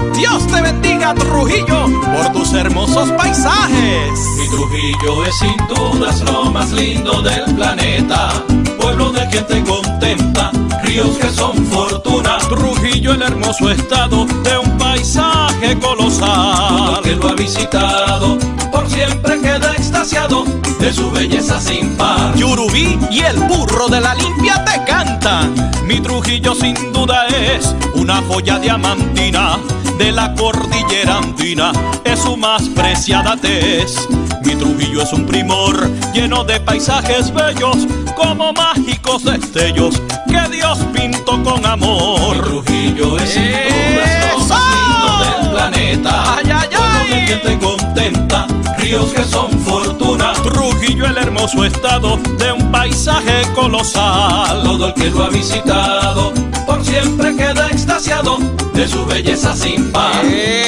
Dios te bendiga, Trujillo, por tus hermosos paisajes. Mi Trujillo es sin dudas lo más lindo del planeta. Pueblo de gente contenta, ríos que son fortuna. Trujillo, el hermoso estado de un paisaje colosal. Todo el que lo ha visitado por siempre queda extasiado de su belleza sin par. Yurubí y el burro de la limpia te cantan. Mi Trujillo sin duda es una joya diamantina de la cordillera andina, es su más preciada tez. Mi Trujillo es un primor lleno de paisajes bellos, como mágicos destellos que Dios pintó con amor. Mi Trujillo es sin duda lo más lindo del planeta. Ay, ay, ay. Pueblo de gente contenta, ríos que son fortuna. Trujillo, el hermoso estado de un paisaje colosal. Todo el que lo ha visitado por siempre queda extasiado de su belleza sin par.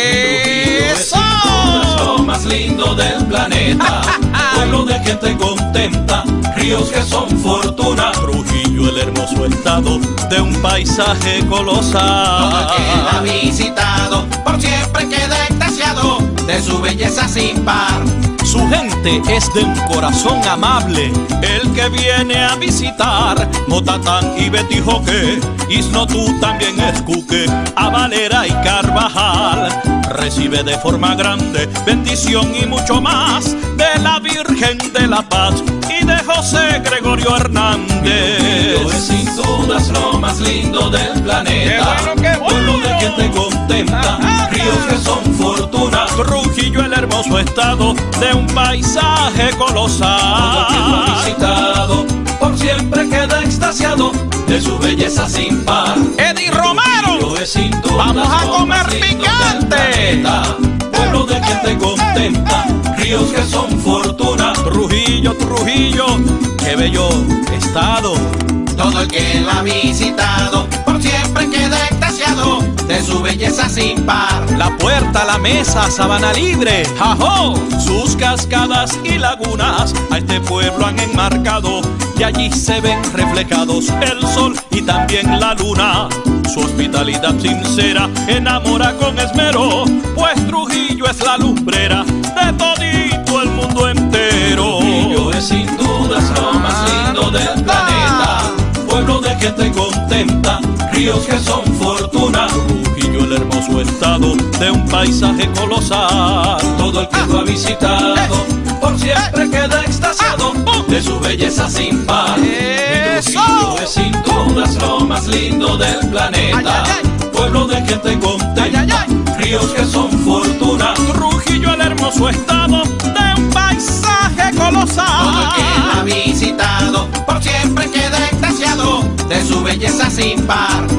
¡Eso! Lo más lindo del planeta. Pueblo de gente contenta, ríos que son fortuna. Trujillo, el hermoso estado de un paisaje colosal. Todo el que la ha visitado por siempre queda extasiado de su belleza sin par. Su gente es de un corazón amable, el que viene a visitar Motatán y Betijoque, Isnotú también Escuque, a Valera y Carvajal. Recibe de forma grande bendición y mucho más de la Virgen de la Paz y de José Gregorio Hernández. Trujillo es sin dudas lo más lindo del planeta. ¡Qué bueno! Pueblo de gente contenta, ríos que son fortuna. Trujillo, el hermoso estado de un paisaje colosal. Todo el que lo ha visitado por siempre queda extasiado de su belleza sin par. Eddie Romero, Trujillo es sin dudas vamos a lo comer más lindo picante. del planeta. Pueblo de gente contenta, ríos que son fortuna. Trujillo, Trujillo, qué bello estado. Todo el que lo ha visitado por siempre queda extasiado de su belleza sin par. La puerta, la mesa, Sabana Libre, ¡jajo! Sus cascadas y lagunas a este pueblo han enmarcado y allí se ven reflejados el sol y también la luna. Su hospitalidad sincera enamora con esmero, pues Trujillo es la lumbrera de todito el mundo entero. Trujillo es sin dudas lo más lindo del planeta. Pueblo de gente contenta, ríos que son fortuna. Trujillo, el hermoso estado de un paisaje colosal. Todo el que lo ha visitado por siempre queda extasiado de su belleza sin par. Mi Trujillo es sin dudas lo más lindo del planeta. Pueblo de gente contenta, ríos que son fortuna. Trujillo, el hermoso estado de un paisaje colosal. Todo el que lo ha visitado por siempre queda extasiado de su belleza sin par.